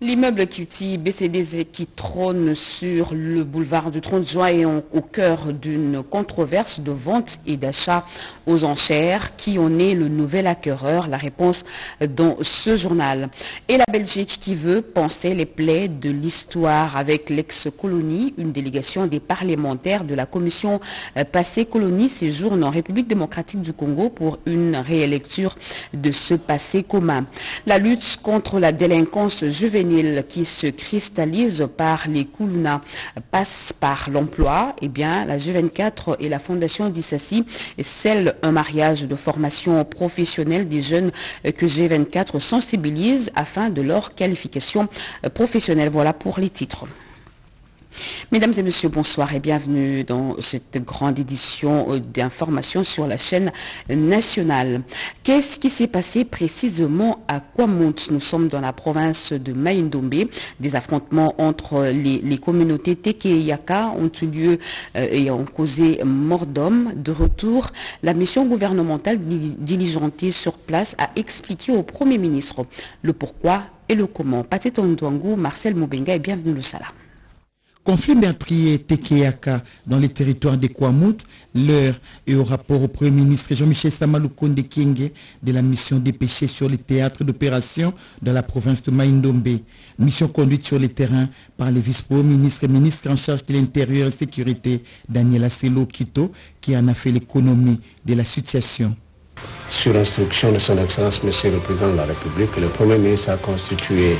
L'immeuble Cutie BCDZ qui trône sur le boulevard du 30 juin est au cœur d'une controverse de vente et d'achat aux enchères. Qui en est le nouvel acquéreur? La réponse dans ce journal. Et la Belgique qui veut panser les plaies de l'histoire avec l'ex-colonie. Une délégation des parlementaires de la commission passé colonie séjourne en République démocratique du Congo pour une réélecture de ce passé commun. La lutte contre la délinquance juvénile qui se cristallise par les Kuluna passe par l'emploi. Eh bien, la G24 et la Fondation d'Issassi scellent un mariage de formation professionnelle des jeunes que G24 sensibilise afin de leur qualification professionnelle. Voilà pour les titres. Mesdames et messieurs, bonsoir et bienvenue dans cette grande édition d'information sur la chaîne nationale. Qu'est-ce qui s'est passé précisément à Kwamouth? Nous sommes dans la province de Mai-Ndombe. Des affrontements entre les communautés Teke et Yaka ont eu lieu et ont causé mort d'hommes. De retour, la mission gouvernementale diligentée sur place a expliqué au Premier ministre le pourquoi et le comment. Paté Tondouangou, Marcel Moubenga et bienvenue le Salah. Conflit meurtrier Teke-Yaka dans les territoires de Kwamouth, l'heure est au rapport au Premier ministre Jean-Michel Samaloukonde Kienge de la mission dépêchée sur les théâtres d'opération dans la province de Mai-Ndombe. Mission conduite sur le terrain par le vice-premier ministre et ministre en charge de l'Intérieur et Sécurité Daniel Asselo Kito qui en a fait l'économie de la situation. Sur instruction de son Excellence Monsieur le Président de la République, le Premier ministre a constitué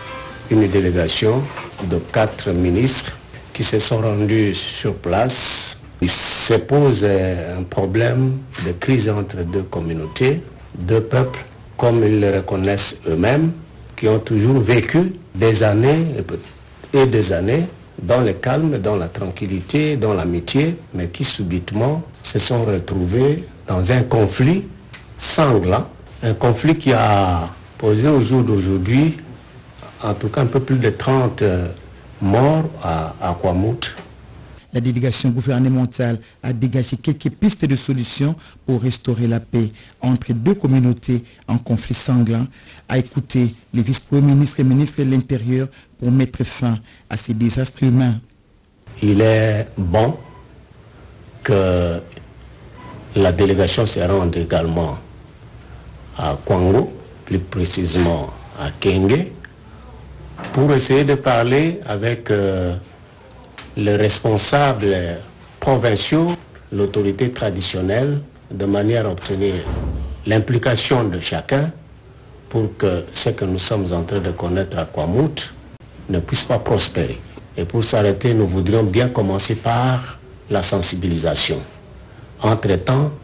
une délégation de 4 ministres qui se sont rendus sur place. Il se pose un problème de crise entre deux communautés, deux peuples, comme ils le reconnaissent eux-mêmes, qui ont toujours vécu des années et des années dans le calme, dans la tranquillité, dans l'amitié, mais qui subitement se sont retrouvés dans un conflit sanglant, un conflit qui a posé au jour d'aujourd'hui en tout cas un peu plus de 30 morts à Kwamouth. La délégation gouvernementale a dégagé quelques pistes de solutions pour restaurer la paix entre deux communautés en conflit sanglant, a écouté le vice-premier ministre et ministre de l'Intérieur pour mettre fin à ces désastres humains. Il est bon que la délégation se rende également à Kwango, plus précisément à Kenge, pour essayer de parler avec les responsables provinciaux, l'autorité traditionnelle, de manière à obtenir l'implication de chacun pour que ce que nous sommes en train de connaître à Kwamouth ne puisse pas prospérer. Et pour s'arrêter, nous voudrions bien commencer par la sensibilisation. Entre-temps,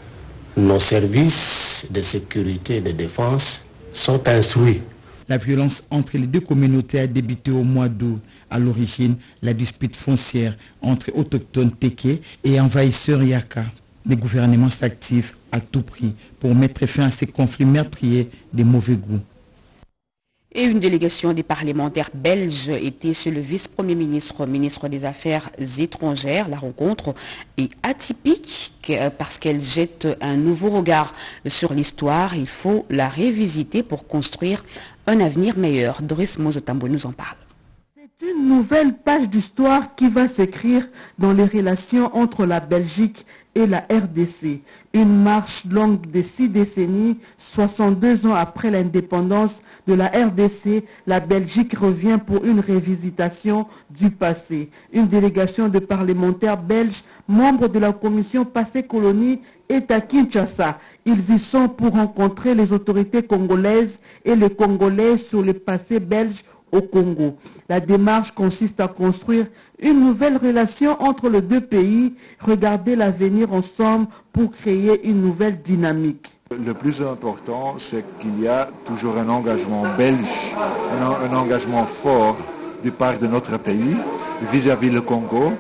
nos services de sécurité et de défense sont instruits. La violence entre les deux communautés a débuté au mois d'août. À l'origine, la dispute foncière entre autochtones Teke et envahisseurs Yaka. Le gouvernement s'active à tout prix pour mettre fin à ces conflits meurtriers de mauvais goût. Et une délégation des parlementaires belges était chez le vice-premier ministre, ministre des Affaires étrangères. La rencontre est atypique parce qu'elle jette un nouveau regard sur l'histoire. Il faut la révisiter pour construire un avenir meilleur. Doris Mozotambo nous en parle. C'est une nouvelle page d'histoire qui va s'écrire dans les relations entre la Belgique et la RDC. Une marche longue de 6 décennies, 62 ans après l'indépendance de la RDC, la Belgique revient pour une révisitation du passé. Une délégation de parlementaires belges, membres de la commission passé colonie, est à Kinshasa. Ils y sont pour rencontrer les autorités congolaises et les Congolais sur le passé belge au Congo. La démarche consiste à construire une nouvelle relation entre les deux pays, regarder l'avenir ensemble pour créer une nouvelle dynamique. Le plus important, c'est qu'il y a toujours un engagement belge, un engagement fort de part de notre pays vis-à-vis le Congo.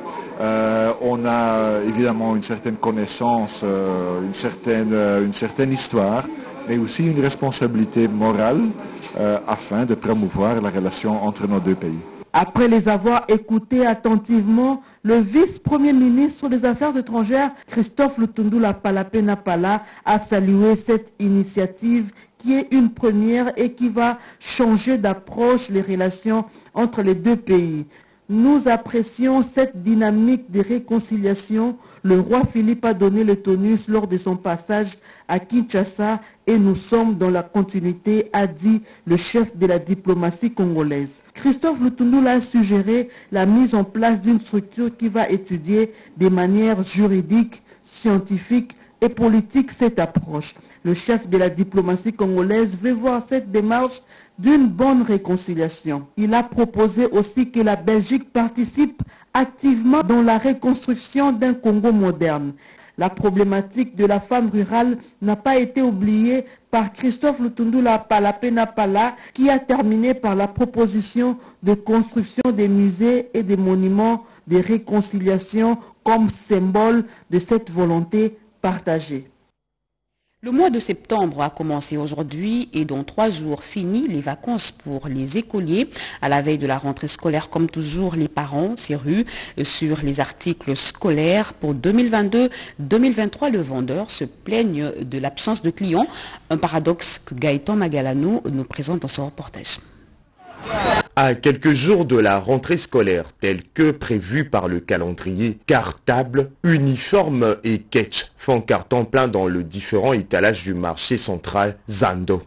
On a évidemment une certaine connaissance, une certaine histoire, mais aussi une responsabilité morale afin de promouvoir la relation entre nos deux pays. Après les avoir écoutés attentivement, le vice-premier ministre des Affaires étrangères, Christophe Lutundula Palapena Pala, a salué cette initiative qui est une première et qui va changer d'approche les relations entre les deux pays. Nous apprécions cette dynamique de réconciliation. Le roi Philippe a donné le tonus lors de son passage à Kinshasa et nous sommes dans la continuité, a dit le chef de la diplomatie congolaise. Christophe Lutundula a suggéré la mise en place d'une structure qui va étudier de manière juridique, scientifique et politique cette approche. Le chef de la diplomatie congolaise veut voir cette démarche d'une bonne réconciliation. Il a proposé aussi que la Belgique participe activement dans la reconstruction d'un Congo moderne. La problématique de la femme rurale n'a pas été oubliée par Christophe Lutundula Palapena Pala, qui a terminé par la proposition de construction des musées et des monuments de réconciliation comme symbole de cette volonté partagée. Le mois de septembre a commencé aujourd'hui et dans 3 jours fini les vacances pour les écoliers. À la veille de la rentrée scolaire, comme toujours, les parents s'éruent sur les articles scolaires. Pour 2022-2023, le vendeur se plaigne de l'absence de clients. Un paradoxe que Gaëtan Magalano nous présente dans son reportage. À quelques jours de la rentrée scolaire, telle que prévue par le calendrier, cartables, uniformes et ketch font carton plein dans le différent étalage du marché central Zando.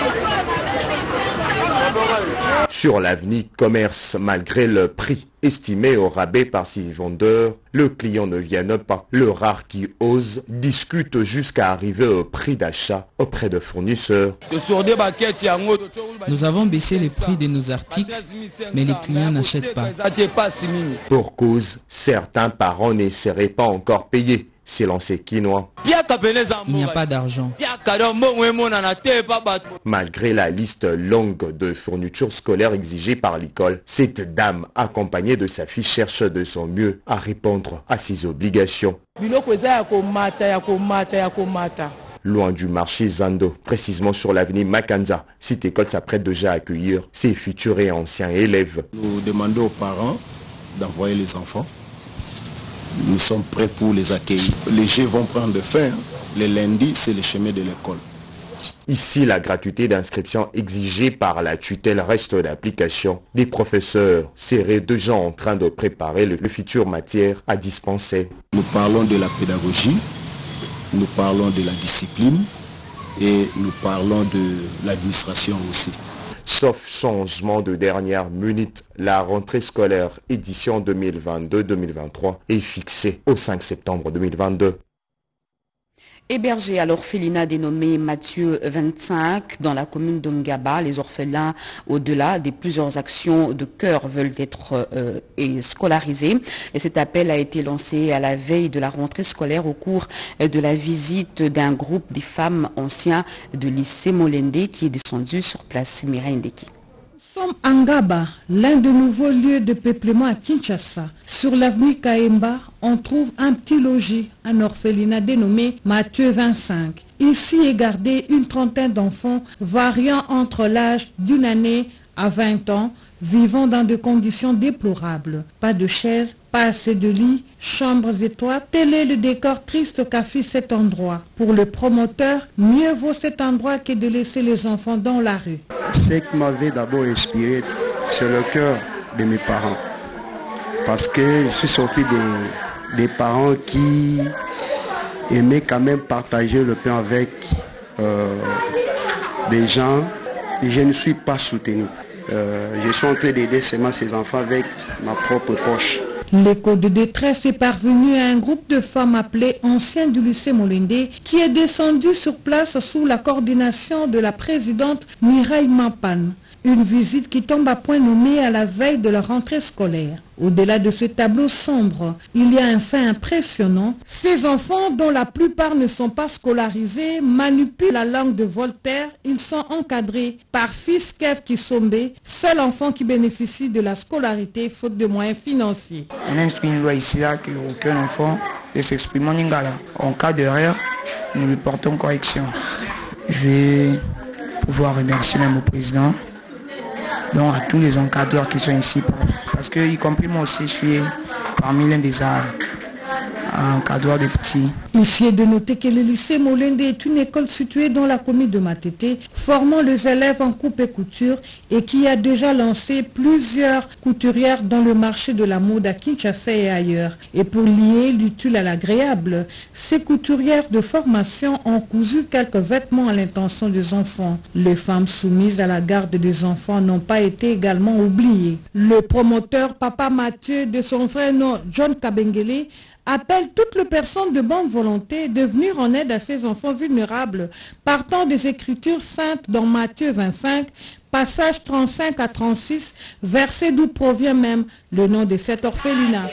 Sur l'avenue Commerce, malgré le prix estimé au rabais par ces vendeurs, le client ne vient pas. Le rare qui ose discute jusqu'à arriver au prix d'achat auprès de fournisseurs. Nous avons baissé les prix de nos articles, mais les clients n'achètent pas. Pour cause, certains parents ne seraient pas encore payés. Selon ces Quinois, il n'y a pas d'argent. Malgré la liste longue de fournitures scolaires exigées par l'école, cette dame accompagnée de sa fille cherche de son mieux à répondre à ses obligations. Loin du marché Zando, précisément sur l'avenue Makanza, cette école s'apprête déjà à accueillir ses futurs et anciens élèves. Nous demandons aux parents d'envoyer les enfants. Nous sommes prêts pour les accueillir. Les jeux vont prendre fin. Le lundi, c'est le chemin de l'école. Ici, la gratuité d'inscription exigée par la tutelle reste d'application. Les professeurs seraient déjà en train de préparer le futur matière à dispenser. Nous parlons de la pédagogie, nous parlons de la discipline et nous parlons de l'administration aussi. Sauf changement de dernière minute, la rentrée scolaire édition 2022-2023 est fixée au 5 septembre 2022. Hébergés à l'orphelinat dénommé Mathieu 25 dans la commune d'Ongaba, les orphelins, au-delà des plusieurs actions de cœur, veulent être scolarisés. Et cet appel a été lancé à la veille de la rentrée scolaire au cours de la visite d'un groupe des femmes anciens de lycée Molende qui est descendu sur place. Mireille Ndeki. Nous sommes à Ngaba, l'un des nouveaux lieux de peuplement à Kinshasa. Sur l'avenue Kaemba, on trouve un petit logis, un orphelinat dénommé Mathieu 25. Ici est gardé une trentaine d'enfants variant entre l'âge d'une année à 20 ans, vivant dans des conditions déplorables. Pas de chaises, pas assez de lits, chambres étroites. Tel est le décor triste qu'a fait cet endroit. Pour le promoteur, mieux vaut cet endroit que de laisser les enfants dans la rue. Ce qui m'avait d'abord inspiré, c'est le cœur de mes parents. Parce que je suis sorti des parents qui aimaient quand même partager le pain avec des gens et je ne suis pas soutenu. Je suis en train d'aider seulement ces enfants avec ma propre poche. L'écho de détresse est parvenu à un groupe de femmes appelées anciennes du lycée Molende qui est descendu sur place sous la coordination de la présidente Mireille Mampane. Une visite qui tombe à point nommé à la veille de la rentrée scolaire. Au-delà de ce tableau sombre, il y a un fait impressionnant. Ces enfants, dont la plupart ne sont pas scolarisés, manipulent la langue de Voltaire. Ils sont encadrés par fils Kev Kisombe, seul enfant qui bénéficie de la scolarité faute de moyens financiers. On instruit une loi ici là qu'aucun enfant ne s'exprime en lingala. En cas d'erreur, nous lui portons correction. Je vais pouvoir remercier même au président, donc à tous les encadreurs qui sont ici, parce que, y compris moi aussi, je suis parmi l'un des à un cadre de petits. Ici est de noter que le lycée Molende est une école située dans la commune de Matete, formant les élèves en coupe et couture et qui a déjà lancé plusieurs couturières dans le marché de la mode à Kinshasa et ailleurs. Et pour lier l'utile à l'agréable, ces couturières de formation ont cousu quelques vêtements à l'intention des enfants. Les femmes soumises à la garde des enfants n'ont pas été également oubliées. Le promoteur Papa Mathieu de son frère John Kabengele appelle toutes les personnes de bonne volonté de venir en aide à ces enfants vulnérables, partant des Écritures saintes dans Matthieu 25, passage 35 à 36, verset d'où provient même le nom de cet orphelinat.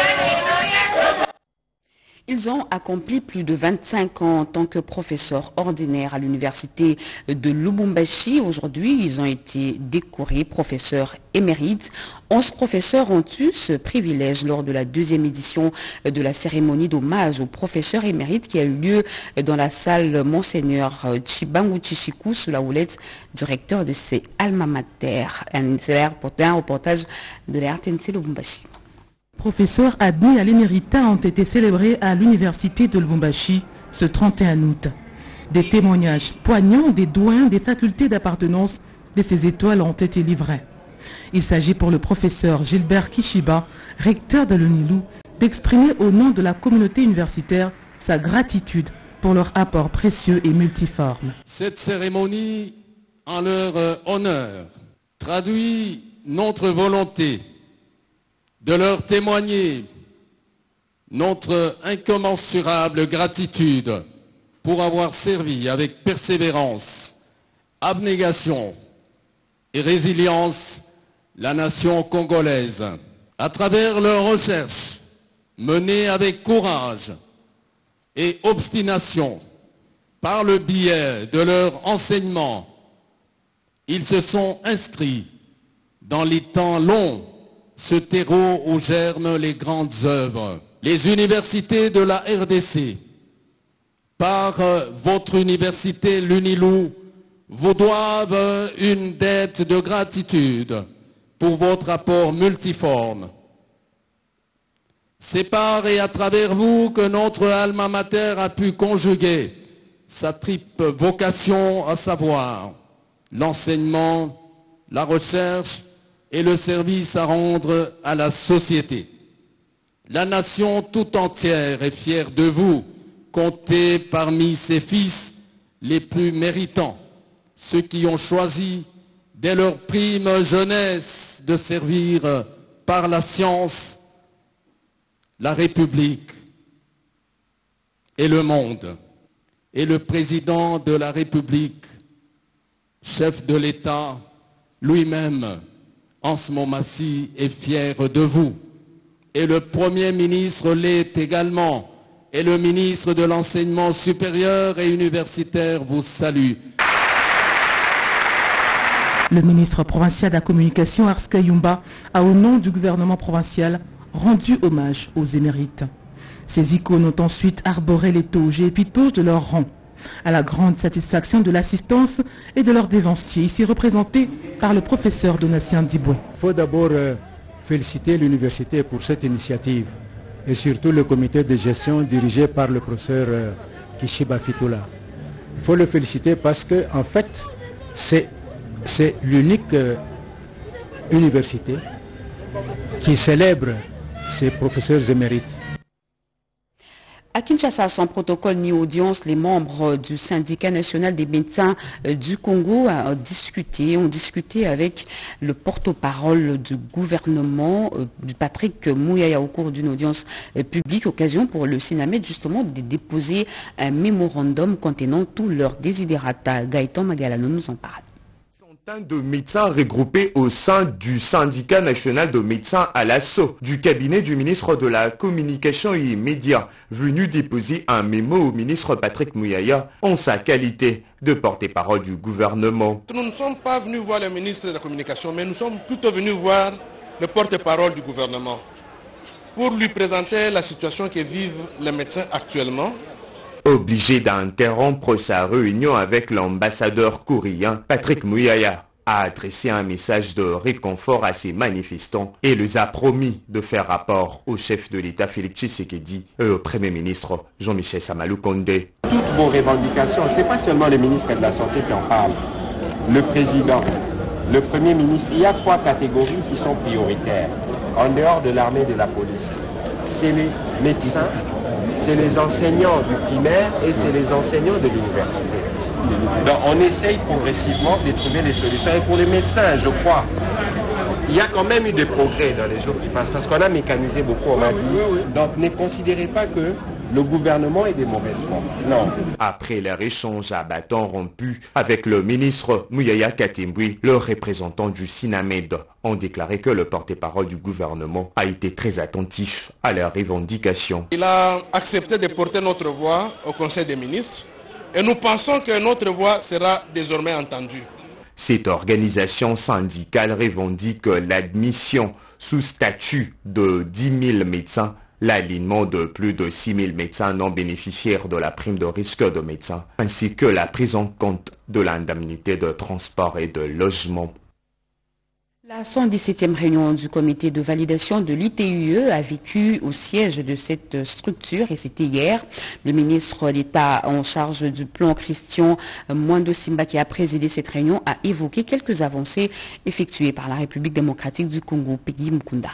Ils ont accompli plus de 25 ans en tant que professeurs ordinaires à l'université de Lubumbashi. Aujourd'hui, ils ont été décorés professeurs émérites. 11 professeurs ont eu ce privilège lors de la 2e édition de la cérémonie d'hommage aux professeurs émérites qui a eu lieu dans la salle Monseigneur Chibangu Chichiku sous la houlette du recteur de ces alma mater. Un reportage de la RTNC Lubumbashi. Professeurs admis à l'éméritat ont été célébrés à l'université de Lubumbashi ce 31 août. Des témoignages poignants des doyens des facultés d'appartenance de ces étoiles ont été livrés. Il s'agit pour le professeur Gilbert Kishiba, recteur de l'UNILU, d'exprimer au nom de la communauté universitaire sa gratitude pour leur apport précieux et multiforme. Cette cérémonie en leur honneur traduit notre volonté de leur témoigner notre incommensurable gratitude pour avoir servi avec persévérance, abnégation et résilience la nation congolaise. À travers leurs recherches menées avec courage et obstination par le biais de leur enseignement, ils se sont inscrits dans les temps longs, ce terreau où germent les grandes œuvres. Les universités de la RDC, par votre université l'UNILU, vous doivent une dette de gratitude pour votre apport multiforme. C'est par et à travers vous que notre alma mater a pu conjuguer sa triple vocation, à savoir l'enseignement, la recherche et le service à rendre à la société. La nation tout entière est fière de vous, comptez parmi ses fils les plus méritants, ceux qui ont choisi dès leur prime jeunesse de servir par la science, la République et le monde. Et le président de la République, chef de l'État, lui-même, en ce moment-ci, est fier de vous. Et le Premier ministre l'est également. Et le ministre de l'Enseignement supérieur et universitaire vous salue. Le ministre provincial de la Communication, Ars Kayumba, a au nom du gouvernement provincial rendu hommage aux émérites. Ces icônes ont ensuite arboré les toges et épitoges de leur rang, à la grande satisfaction de l'assistance et de leurs dévanciers, ici représentés par le professeur Donatien Diboué. Il faut d'abord féliciter l'université pour cette initiative et surtout le comité de gestion dirigé par le professeur Kishiba Fitoula. Il faut le féliciter parce que en fait, c'est l'unique université qui célèbre ses professeurs émérites. À Kinshasa, sans protocole ni audience, les membres du syndicat national des médecins du Congo ont discuté avec le porte-parole du gouvernement, Patrick Mouyaya, au cours d'une audience publique, occasion pour le Sinamed justement de déposer un mémorandum contenant tous leurs desiderata. Gaëtan Magalano nous en parle. De médecins regroupés au sein du syndicat national de médecins à l'assaut du cabinet du ministre de la Communication et Médias, venu déposer un mémo au ministre Patrick Mouyaya en sa qualité de porte-parole du gouvernement. Nous ne sommes pas venus voir le ministre de la Communication, mais nous sommes plutôt venus voir le porte-parole du gouvernement pour lui présenter la situation que vivent les médecins actuellement. Obligé d'interrompre sa réunion avec l'ambassadeur coréen Patrick Mouyaya, a adressé un message de réconfort à ces manifestants et les a promis de faire rapport au chef de l'État Félix Tshisekedi et au Premier ministre Jean-Michel Samalukonde. Toutes vos revendications, ce n'est pas seulement le ministre de la Santé qui en parle, le président, le Premier ministre. Il y a 3 catégories qui sont prioritaires en dehors de l'armée et de la police. C'est les médecins, c'est les enseignants du primaire et c'est les enseignants de l'université. Donc on essaye progressivement de trouver des solutions. Et pour les médecins, je crois, il y a quand même eu des progrès dans les jours qui passent parce qu'on a mécanisé beaucoup, on m'a dit. Donc ne considérez pas que le gouvernement est des mauvaises foi. Non. Après leur échange à bâton rompu avec le ministre Mouyaya Katimbwi, le représentant du SINAMED ont déclaré que le porte-parole du gouvernement a été très attentif à leurs revendications. Il a accepté de porter notre voix au Conseil des ministres et nous pensons que notre voix sera désormais entendue. Cette organisation syndicale revendique l'admission sous statut de 10 000 médecins, l'alignement de plus de 6 000 médecins non bénéficiaires de la prime de risque de médecins, ainsi que la prise en compte de l'indemnité de transport et de logement. La 117e réunion du comité de validation de l'ITUE a vécu au siège de cette structure et c'était hier. Le ministre d'État en charge du plan Christian Mwando Simba qui a présidé cette réunion a évoqué quelques avancées effectuées par la République démocratique du Congo, Peggy Mukunda.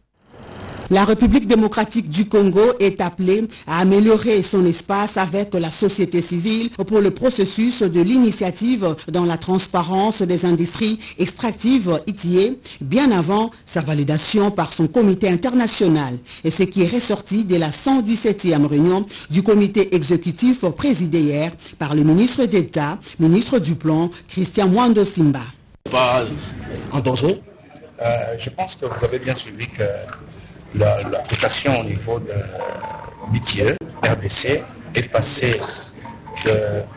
La République démocratique du Congo est appelée à améliorer son espace avec la société civile pour le processus de l'initiative dans la transparence des industries extractives ITIE, bien avant sa validation par son comité international. Et ce qui est ressorti de la 117e réunion du comité exécutif présidé hier par le ministre d'État, ministre du Plan, Christian Mwando Simba. Pas en danger. Je pense que vous avez bien suivi que la cotation au niveau de l'ITIE, RDC, est passée de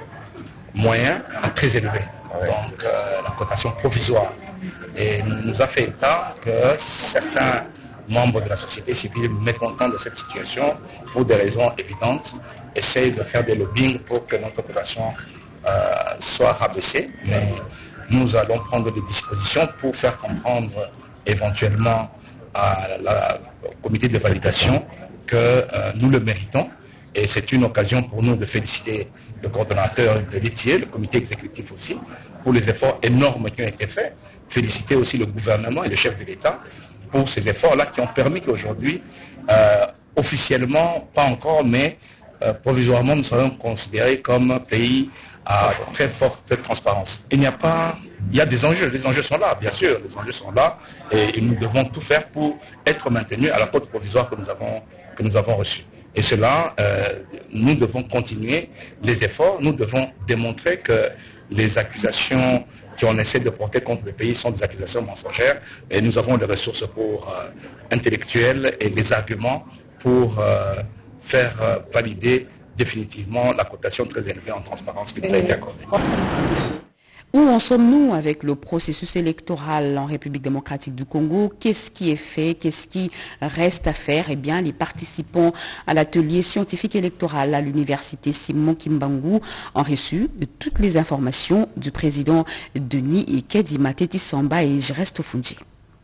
moyen à très élevé. Donc la cotation provisoire. Et nous a fait état que certains membres de la société civile mécontents de cette situation, pour des raisons évidentes, essayent de faire des lobbying pour que notre cotation soit rabaissée. Mais nous allons prendre des dispositions pour faire comprendre éventuellement au comité de validation que nous le méritons et c'est une occasion pour nous de féliciter le coordonnateur de l'ITIE, le comité exécutif aussi, pour les efforts énormes qui ont été faits, féliciter aussi le gouvernement et le chef de l'État pour ces efforts-là qui ont permis qu'aujourd'hui, officiellement, pas encore, mais provisoirement, nous soyons considérés comme un pays à très forte transparence. Il y a des enjeux, les enjeux sont là, bien sûr, les enjeux sont là et nous devons tout faire pour être maintenus à la cote provisoire que nous avons reçue. Et cela, nous devons continuer les efforts, nous devons démontrer que les accusations qu'on essaie de porter contre le pays sont des accusations mensongères et nous avons les ressources intellectuelles et les arguments pour faire valider définitivement la cotation très élevée en transparence qui nous a été accordée. Où en sommes-nous avec le processus électoral en République démocratique du Congo? Qu'est-ce qui est fait? Qu'est-ce qui reste à faire? Eh bien, les participants à l'atelier scientifique électoral à l'université Simon Kimbangu ont reçu toutes les informations du président Denis Kedima Teti-Samba et je reste au Fundji.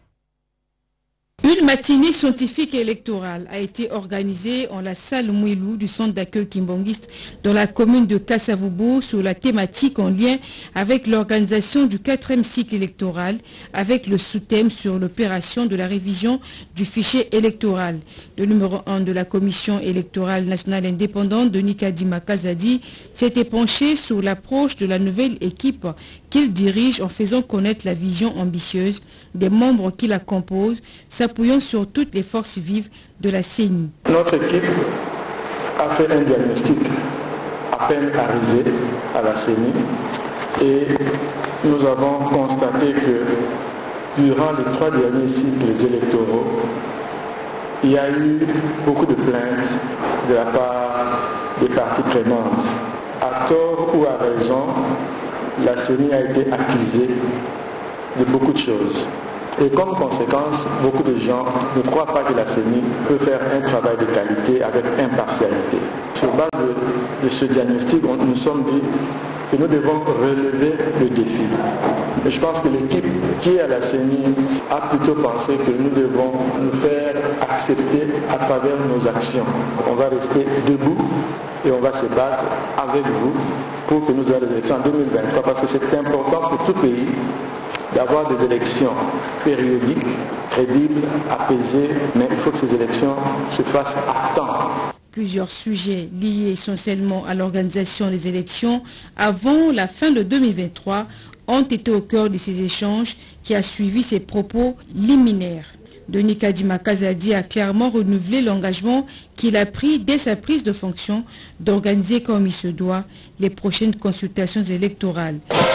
Une matinée scientifique et électorale a été organisée en la salle Mouilou du centre d'accueil kimbangiste dans la commune de Kassavubo sur la thématique en lien avec l'organisation du 4e cycle électoral avec le sous-thème sur l'opération de la révision du fichier électoral. Le numéro 1 de la commission électorale nationale indépendante, Denis Kadima Kazadi, s'était penché sur l'approche de la nouvelle équipe qu'il dirige en faisant connaître la vision ambitieuse des membres qui la composent, s'appuyant sur toutes les forces vives de la CENI. Notre équipe a fait un diagnostic à peine arrivé à la CENI et nous avons constaté que durant les 3 derniers cycles électoraux, il y a eu beaucoup de plaintes de la part des parties prenantes. À tort ou à raison, la CENI a été accusée de beaucoup de choses. Et comme conséquence, beaucoup de gens ne croient pas que la CENI peut faire un travail de qualité avec impartialité. Sur base de ce diagnostic, nous nous sommes dit que nous devons relever le défi. Mais je pense que l'équipe qui est à la CENI a plutôt pensé que nous devons nous faire accepter à travers nos actions. On va rester debout et on va se battre avec vous pour que nous ayons des élections en 2023, parce que c'est important pour tout pays d'avoir des élections périodiques, crédibles, apaisées, mais il faut que ces élections se fassent à temps. Plusieurs sujets liés essentiellement à l'organisation des élections avant la fin de 2023 ont été au cœur de ces échanges qui a suivi ses propos liminaires. Denis Kadima Kazadi a clairement renouvelé l'engagement qu'il a pris dès sa prise de fonction d'organiser comme il se doit les prochaines consultations électorales.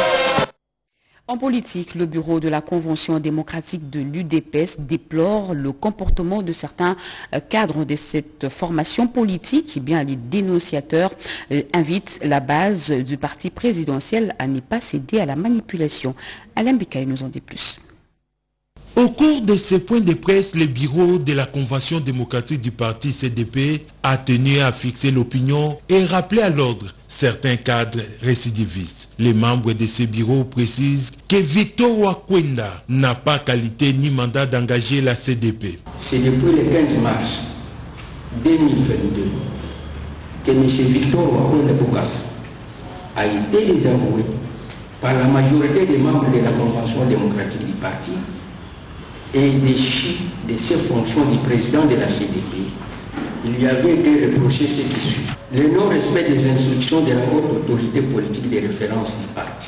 En politique, le bureau de la Convention démocratique de l'UDPS déplore le comportement de certains cadres de cette formation politique. Bien, les dénonciateurs invitent la base du parti présidentiel à ne pas céder à la manipulation. Alain Bikaï nous en dit plus. Au cours de ce point de presse, le bureau de la Convention démocratique du parti CDP a tenu à fixer l'opinion et rappeler à l'ordre certains cadres récidivistes. Les membres de ce bureau précisent que Victor Wakwenda n'a pas qualité ni mandat d'engager la CDP. C'est depuis le 15 mars 2022 que M. Victor Wakwenda Boukas a été désavoué par la majorité des membres de la Convention démocratique du parti et déchu de ses fonctions du président de la CDP. Il lui avait été reproché ce qui suit: le non-respect des instructions de la haute autorité politique de référence du parti,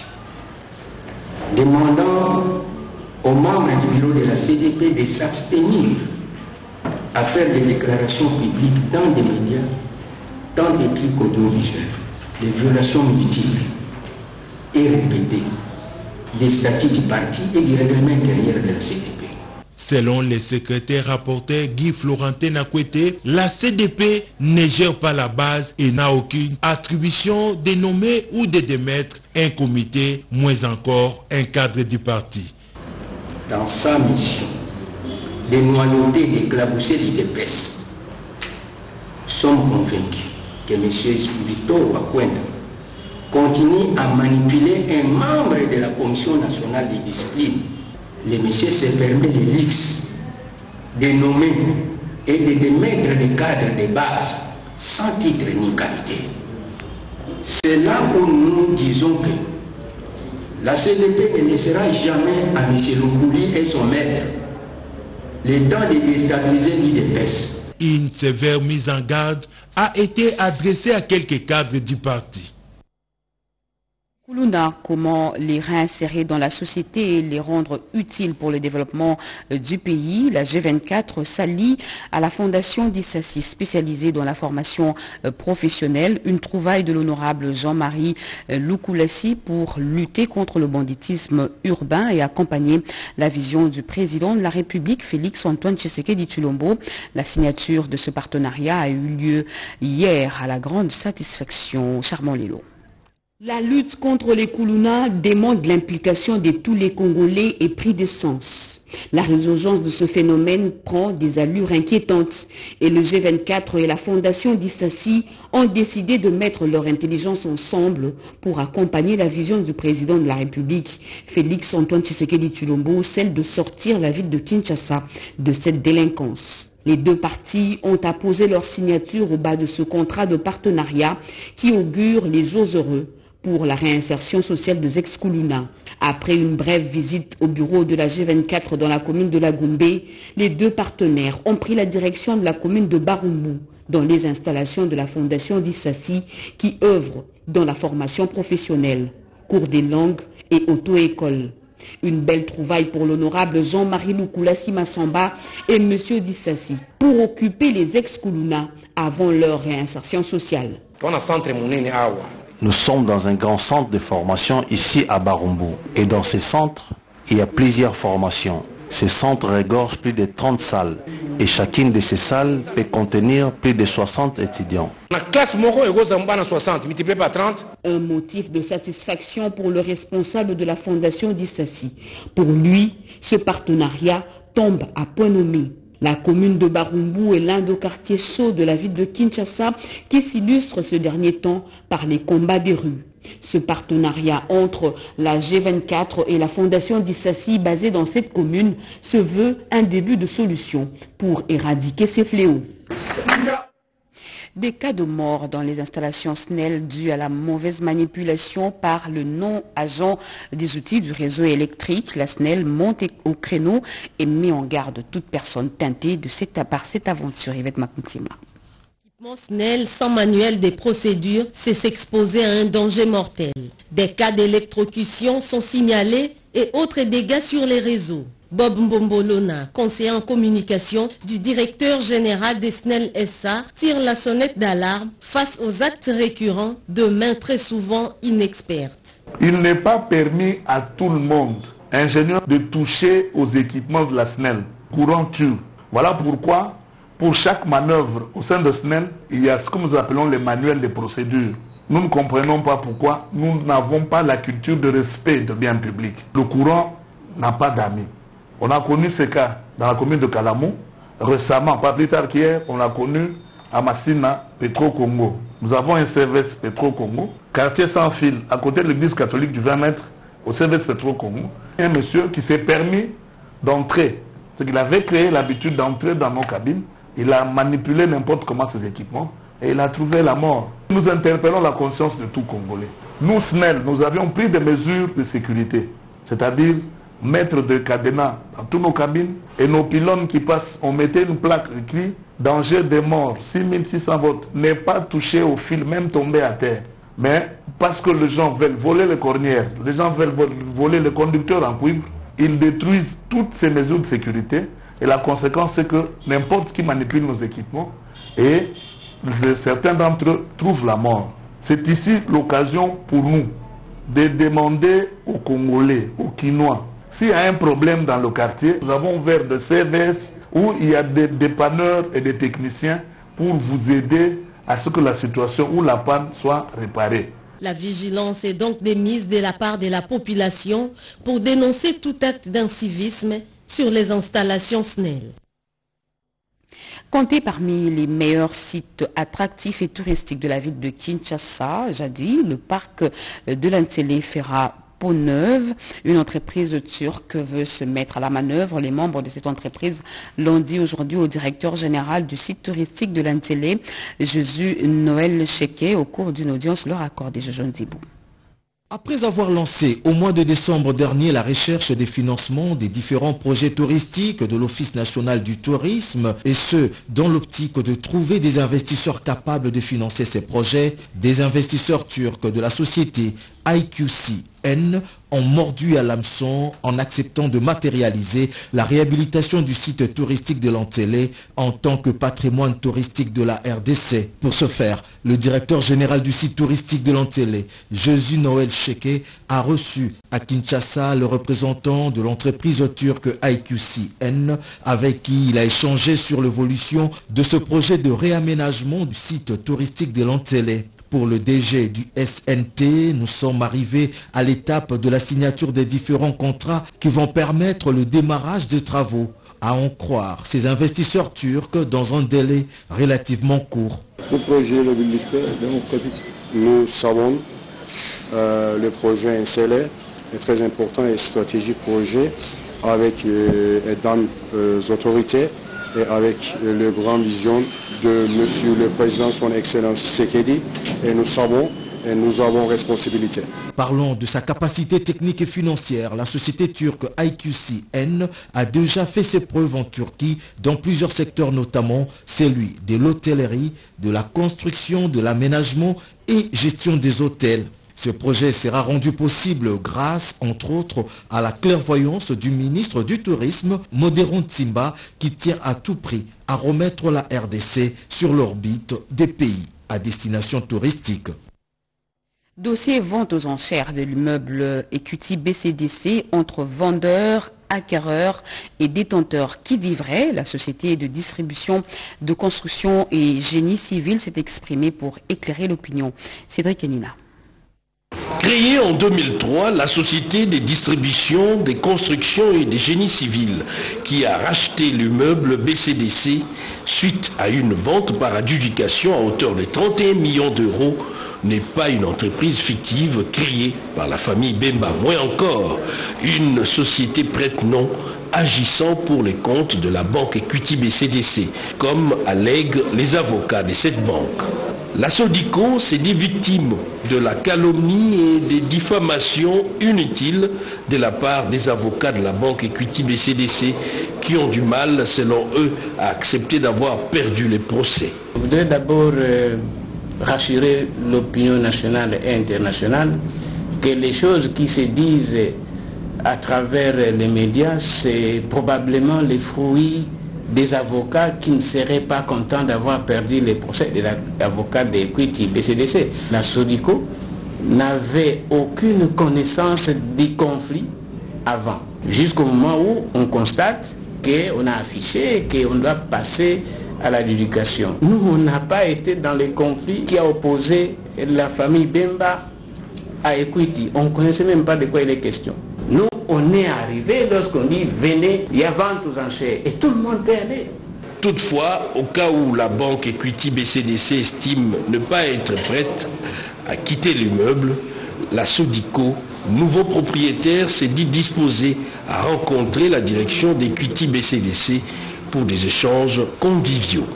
demandant aux membres du bureau de la CDP de s'abstenir à faire des déclarations publiques dans des médias, tant écrits qu'audiovisuels, des violations multiples et répétées des statuts du parti et du règlement intérieur de la CDP. Selon le secrétaire rapporteur Guy Florentin Nakwete, la CDP ne gère pas la base et n'a aucune attribution de nommer ou de démettre un comité, moins encore un cadre du parti. Dans sa mission de noyauter et d'éclabousser l'UDPS, nous sommes convaincus que M. Victor Wakwenda continue à manipuler un membre de la Commission nationale de discipline. Le monsieur se permet le luxe de nommer et de démettre des cadres de base sans titre ni qualité. C'est là où nous disons que la CDP ne laissera jamais à M. Loukouli et son maître le temps de déstabiliser l'UDPS. Une sévère mise en garde a été adressée à quelques cadres du parti. Kuluna, comment les réinsérer dans la société et les rendre utiles pour le développement du pays. La G24 s'allie à la fondation d'Issassi, spécialisée dans la formation professionnelle. Une trouvaille de l'honorable Jean-Marie Loukoulasi pour lutter contre le banditisme urbain et accompagner la vision du président de la République, Félix Antoine Tshisekedi Tshilombo. La signature de ce partenariat a eu lieu hier à la grande satisfaction. Charmant Lilo. La lutte contre les Kuluna demande l'implication de tous les Congolais et pris de sens. La résurgence de ce phénomène prend des allures inquiétantes et le G24 et la fondation d'Issassi ont décidé de mettre leur intelligence ensemble pour accompagner la vision du président de la République, Félix Antoine Tshisekedi Tshilombo, celle de sortir la ville de Kinshasa de cette délinquance. Les deux parties ont apposé leur signature au bas de ce contrat de partenariat qui augure les jours heureux pour la réinsertion sociale de Zex-Kuluna. Après une brève visite au bureau de la G24 dans la commune de la Gombe, les deux partenaires ont pris la direction de la commune de Barumbu, dans les installations de la fondation d'Issassi qui œuvre dans la formation professionnelle, cours des langues et auto-école. Une belle trouvaille pour l'honorable Jean-Marie Loukoulasi Massamba et M. d'Issassi pour occuper les ex-Kuluna avant leur réinsertion sociale. Nous sommes dans un grand centre de formation ici à Barumbu. Et dans ces centres, il y a plusieurs formations. Ces centres regorgent plus de 30 salles. Et chacune de ces salles peut contenir plus de 60 étudiants. Un motif de satisfaction pour le responsable de la fondation d'Issassi. Pour lui, ce partenariat tombe à point nommé. La commune de Barumbu est l'un des quartiers chauds de la ville de Kinshasa qui s'illustre ce dernier temps par les combats des rues. Ce partenariat entre la G24 et la Fondation d'Issassi basée dans cette commune se veut un début de solution pour éradiquer ces fléaux. Des cas de mort dans les installations SNEL dus à la mauvaise manipulation par le non-agent des outils du réseau électrique. La SNEL monte au créneau et met en garde toute personne teintée par cette aventure. Yvette Makuntima. SNEL sans manuel des procédures, c'est s'exposer à un danger mortel. Des cas d'électrocution sont signalés et autres dégâts sur les réseaux. Bob Mbombolona, conseiller en communication du directeur général des SNEL SA, tire la sonnette d'alarme face aux actes récurrents de mains très souvent inexpertes. Il n'est pas permis à tout le monde, ingénieur, de toucher aux équipements de la SNEL. Courant tue. Voilà pourquoi, pour chaque manœuvre au sein de SNEL, il y a ce que nous appelons les manuels de procédure. Nous ne comprenons pas pourquoi nous n'avons pas la culture de respect de biens publics. Le courant n'a pas d'amis. On a connu ces cas dans la commune de Kalamou. Récemment, pas plus tard qu'hier, on l'a connu à Massina, Petro-Congo. Nous avons un service Petro-Congo, quartier sans fil, à côté de l'église catholique du 20 mètres, au service Petro-Congo. Un monsieur qui s'est permis d'entrer. C'est qu'il avait créé l'habitude d'entrer dans nos cabines. Il a manipulé n'importe comment ses équipements et il a trouvé la mort. Nous interpellons la conscience de tout Congolais. Nous, SNEL, nous avions pris des mesures de sécurité, c'est-à-dire mettre des cadenas dans toutes nos cabines et nos pylônes qui passent, on mettait une plaque écrite « Danger de mort, 6600 volts, n'est pas touché au fil, même tombé à terre ». Mais parce que les gens veulent voler les cornières, les gens veulent voler les conducteurs en cuivre, ils détruisent toutes ces mesures de sécurité et la conséquence c'est que n'importe qui manipule nos équipements et certains d'entre eux trouvent la mort. C'est ici l'occasion pour nous de demander aux Congolais, aux Quinois, s'il y a un problème dans le quartier, nous avons ouvert des CVS où il y a des dépanneurs et des techniciens pour vous aider à ce que la situation ou la panne soit réparée. La vigilance est donc démise de la part de la population pour dénoncer tout acte d'incivisme sur les installations SNEL. Compté parmi les meilleurs sites attractifs et touristiques de la ville de Kinshasa, jadis, le parc de l'Antsele fera peau neuve. Une entreprise turque veut se mettre à la manœuvre. Les membres de cette entreprise l'ont dit aujourd'hui au directeur général du site touristique de l'Antsele, Jésus Noël Cheke, au cours d'une audience leur accordée. Jojon Dibou. Après avoir lancé au mois de décembre dernier la recherche des financements des différents projets touristiques de l'Office national du tourisme, et ce, dans l'optique de trouver des investisseurs capables de financer ces projets, des investisseurs turcs de la société IQCN ont mordu à l'hameçon en acceptant de matérialiser la réhabilitation du site touristique de l'Antsele en tant que patrimoine touristique de la RDC. Pour ce faire, le directeur général du site touristique de l'Antsele, Jésus Noël Cheke, a reçu à Kinshasa le représentant de l'entreprise turque IQCN avec qui il a échangé sur l'évolution de ce projet de réaménagement du site touristique de l'Antsele. Pour le DG du SNT, nous sommes arrivés à l'étape de la signature des différents contrats qui vont permettre le démarrage des travaux. À en croire ces investisseurs turcs dans un délai relativement court. Le projet démocratique, nous savons le projet Antsele est très important et stratégique projet avec dans les autorités et avec la grande vision de Monsieur le Président, son Excellence Sekedi, et nous savons et nous avons responsabilité. Parlons de sa capacité technique et financière. La société turque IQCN a déjà fait ses preuves en Turquie dans plusieurs secteurs, notamment celui de l'hôtellerie, de la construction, de l'aménagement et gestion des hôtels. Ce projet sera rendu possible grâce, entre autres, à la clairvoyance du ministre du Tourisme, Moderon Tsimba, qui tient à tout prix à remettre la RDC sur l'orbite des pays à destination touristique. Dossier vente aux enchères de l'immeuble Equity BCDC entre vendeurs, acquéreurs et détenteurs. Qui dit vrai, la société de distribution, de construction et génie civil s'est exprimée pour éclairer l'opinion. Cédric Enina. Créée en 2003, la société des distributions, des constructions et des génies civils qui a racheté l'immeuble BCDC suite à une vente par adjudication à hauteur de 31 millions d'euros n'est pas une entreprise fictive créée par la famille Bemba, moins encore une société prête-nom agissant pour les comptes de la banque Equity BCDC, comme allèguent les avocats de cette banque. La Sodico s'est dit victime de la calomnie et des diffamations inutiles de la part des avocats de la banque Equity BCDC qui ont du mal, selon eux, à accepter d'avoir perdu les procès. Je voudrais d'abord rassurer l'opinion nationale et internationale que les choses qui se disent à travers les médias, c'est probablement les fruits des avocats qui ne seraient pas contents d'avoir perdu les procès des avocats d'Equity BCDC. La Sodico n'avait aucune connaissance du conflit avant, jusqu'au moment où on constate qu'on a affiché qu'on doit passer à l'adjudication. Nous, on n'a pas été dans les conflits qui a opposé la famille Bemba à Equity. On ne connaissait même pas de quoi il est question. Nous, on est arrivé lorsqu'on dit venez, il y a vente aux enchères et tout le monde peut aller. Toutefois, au cas où la banque Equity BCDC estime ne pas être prête à quitter l'immeuble, la Sodico, nouveau propriétaire, s'est dit disposé à rencontrer la direction d'Equity BCDC pour des échanges conviviaux.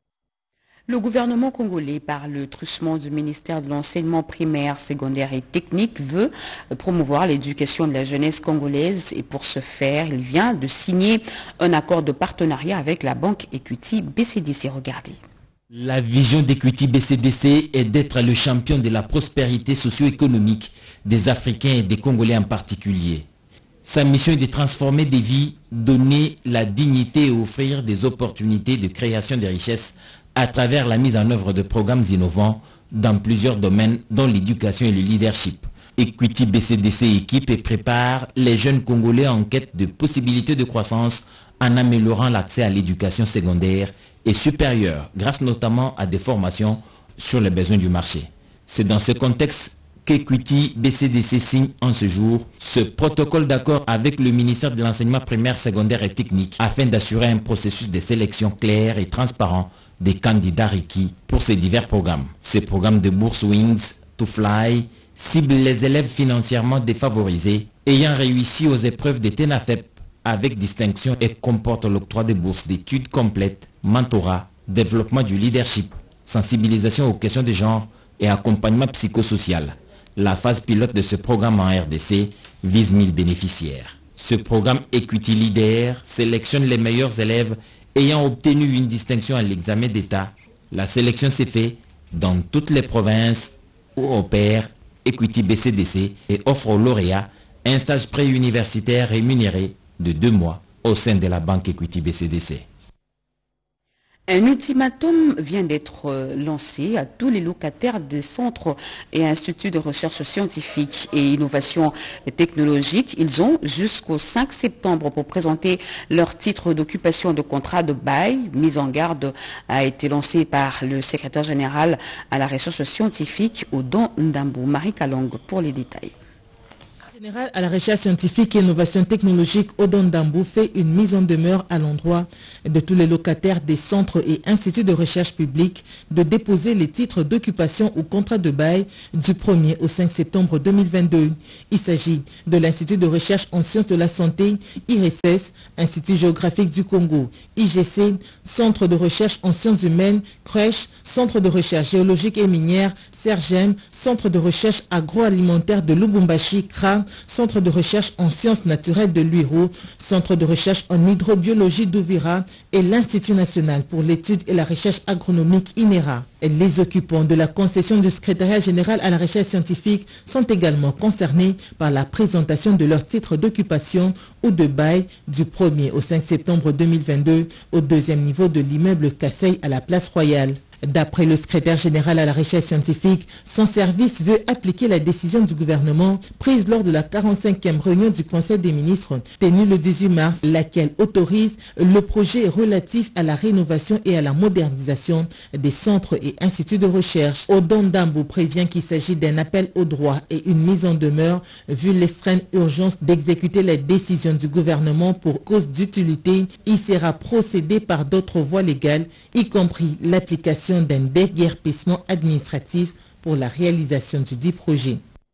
Le gouvernement congolais, par le truchement du ministère de l'enseignement primaire, secondaire et technique, veut promouvoir l'éducation de la jeunesse congolaise et pour ce faire, il vient de signer un accord de partenariat avec la banque Equity BCDC. Regardez. La vision d'Equity BCDC est d'être le champion de la prospérité socio-économique des Africains et des Congolais en particulier. Sa mission est de transformer des vies, donner la dignité et offrir des opportunités de création de richesses à travers la mise en œuvre de programmes innovants dans plusieurs domaines, dont l'éducation et le leadership. Equity BCDC équipe et prépare les jeunes Congolais en quête de possibilités de croissance en améliorant l'accès à l'éducation secondaire et supérieure, grâce notamment à des formations sur les besoins du marché. C'est dans ce contexte qu'Equity BCDC signe en ce jour ce protocole d'accord avec le ministère de l'enseignement primaire, secondaire et technique afin d'assurer un processus de sélection clair et transparent des candidats requis pour ces divers programmes. Ces programmes de bourse Wings to Fly ciblent les élèves financièrement défavorisés ayant réussi aux épreuves de TENAFEP avec distinction et comportent l'octroi de bourses d'études complètes, mentorat, développement du leadership, sensibilisation aux questions de genre et accompagnement psychosocial. La phase pilote de ce programme en RDC vise 1000 bénéficiaires. Ce programme Equity Leader sélectionne les meilleurs élèves ayant obtenu une distinction à l'examen d'État. La sélection s'est faite dans toutes les provinces où opère Equity BCDC et offre aux lauréats un stage préuniversitaire rémunéré de 2 mois au sein de la banque Equity BCDC. Un ultimatum vient d'être lancé à tous les locataires des centres et instituts de recherche scientifique et innovation technologique. Ils ont jusqu'au 5 septembre pour présenter leur titre d'occupation de contrat de bail. Mise en garde a été lancée par le secrétaire général à la recherche scientifique Odon Ndambou. Marie Kalong pour les détails. Général à la recherche scientifique et innovation technologique, Odon Ndambou fait une mise en demeure à l'endroit de tous les locataires des centres et instituts de recherche publique de déposer les titres d'occupation ou contrat de bail du 1er au 5 septembre 2022. Il s'agit de l'Institut de recherche en sciences de la santé, IRSS, Institut géographique du Congo, IGC, Centre de recherche en sciences humaines, Crèche, Centre de recherche géologique et minière, CERGEM, Centre de recherche agroalimentaire de Lubumbashi, CRA, Centre de recherche en sciences naturelles de Luiro, Centre de recherche en hydrobiologie d'Ouvira et l'Institut national pour l'étude et la recherche agronomique INERA. Les occupants de la concession du secrétariat général à la recherche scientifique sont également concernés par la présentation de leur titre d'occupation ou de bail du 1er au 5 septembre 2022 au 2e niveau de l'immeuble Kasseil à la place Royale. D'après le secrétaire général à la recherche scientifique, son service veut appliquer la décision du gouvernement prise lors de la 45e réunion du Conseil des ministres tenue le 18 mars, laquelle autorise le projet relatif à la rénovation et à la modernisation des centres et instituts de recherche. Odon Ndambou prévient qu'il s'agit d'un appel au droit et une mise en demeure vu l'extrême urgence d'exécuter les décisions du gouvernement pour cause d'utilité. Il sera procédé par d'autres voies légales, y compris l'application d'un déguerpissement administratif pour la réalisation du dit projet.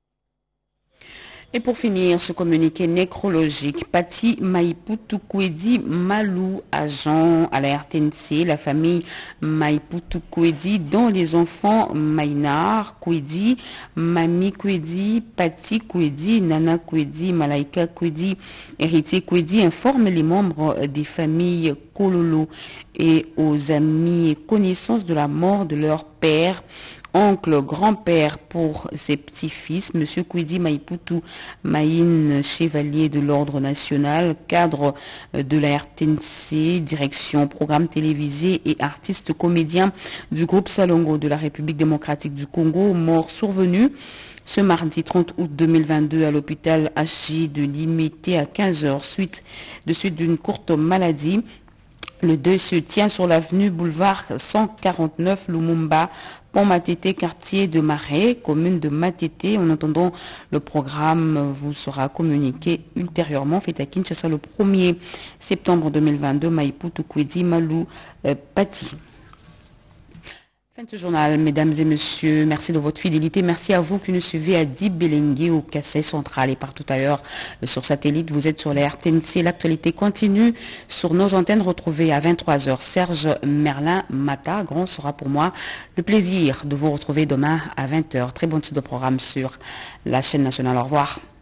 Et pour finir, ce communiqué nécrologique, Pati Maiputu Kwedi Malou, agent à la RTNC, la famille Maiputu Kwedi, dont les enfants Mainar Kwedi, Mami Kwedi, Pati Kwedi, Nana Kwedi, Malaika Kwedi, héritier Kwedi, informe les membres des familles Kololo et aux amis et connaissances de la mort de leur père, oncle, grand-père pour ses petits-fils, M. Kwedi Maiputu Maïn, chevalier de l'Ordre national, cadre de la RTNC, direction, programme télévisé et artiste comédien du groupe Salongo de la République démocratique du Congo, mort survenu ce mardi 30 août 2022 à l'hôpital HJ de Limité à 15h, suite d'une courte maladie. Le deuil se tient sur l'avenue Boulevard 149 Lumumba, Pont Matete, quartier de Marais, commune de Matete. En attendant, le programme vous sera communiqué ultérieurement. Fait à Kinshasa le 1er septembre 2022, Maiputu Kwedi Malou Pati. Fin de ce journal, mesdames et messieurs, merci de votre fidélité. Merci à vous qui nous suivez à Dib Belengue, au Kassai central et partout ailleurs sur satellite. Vous êtes sur la RTNC. L'actualité continue sur nos antennes. Retrouvées à 23h. Serge Merlin Mata. Grand sera pour moi le plaisir de vous retrouver demain à 20h. Très bonne suite de programme sur la chaîne nationale. Au revoir.